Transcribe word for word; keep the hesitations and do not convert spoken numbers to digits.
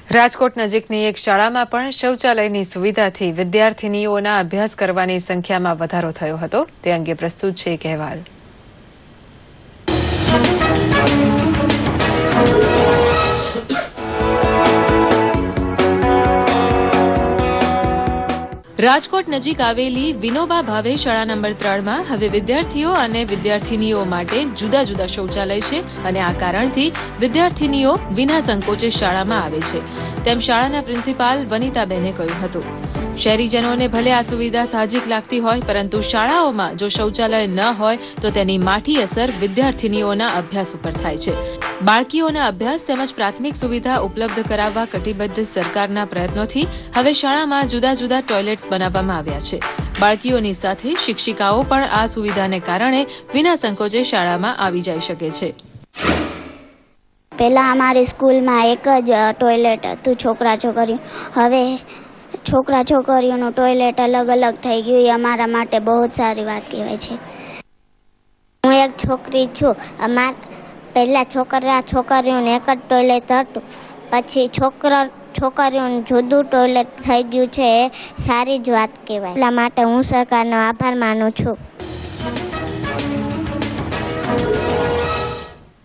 રાજકોટ નજીકની એક શાળામાં પણ શૌચાલયની સુવિધાથી વિદ્યાર્થીનીઓના અભ્યાસ કરવાની સંખ્યામાં વધારો થયો હતો. તે અંગે પ્રસ્તુત છે એક અહેવાલ. રાજકોટ નજીક આવેલી વિનોબા ભાવે શાળા નંબર ત્રણમાં હવે વિદ્યાર્થીઓ અને વિદ્યાર્થીનીઓ માટે જુદા જુદા શૌચાલય છે અને આ કારણથી વિદ્યાર્થીનીઓ વિના સંકોચે શાળામાં આવે છે તેમ શાળાના પ્રિન્સિપાલ વનિતાબેને કહ્યું હતું. શહેરીજનોને ભલે આ સુવિધા સાહજિક લાગતી હોય, પરંતુ શાળાઓમાં જો શૌચાલય ન હોય તો તેની માઠી અસર વિદ્યાર્થીનીઓના અભ્યાસ ઉપર થાય છે. બાળકીઓના અભ્યાસ તેમજ પ્રાથમિક સુવિધા ઉપલબ્ધ કરાવવા કટિબદ્ધ સરકારના પ્રયત્નોથી હવે શાળામાં જુદા જુદા ટોયલેટ્સ બનાવવામાં આવ્યા છે. બાળકીઓની સાથે શિક્ષિકાઓ પણ આ સુવિધાને કારણે વિના સંકોચે શાળામાં આવી જઈ શકે છે. પહેલા અમારી સ્કૂલમાં એક જ ટોયલેટ હતું છોકરા છોકરીઓ. હવે છોકરા છોકરીઓનું ટોયલેટ અલગ અલગ થઈ ગયું. એ અમારા માટે બહુ જ સારી વાત કહેવાય છે. હું એક છોકરી છું. અમાર પહેલા છોકરા છોકરીઓને એક જ ટોયલેટ હતું, પછી છોકરા છોકરીઓનું જુદું ટોયલેટ થઈ ગયું છે. એ સારી જ વાત કહેવાય. એટલા માટે હું સરકારનો આભાર માનું છું.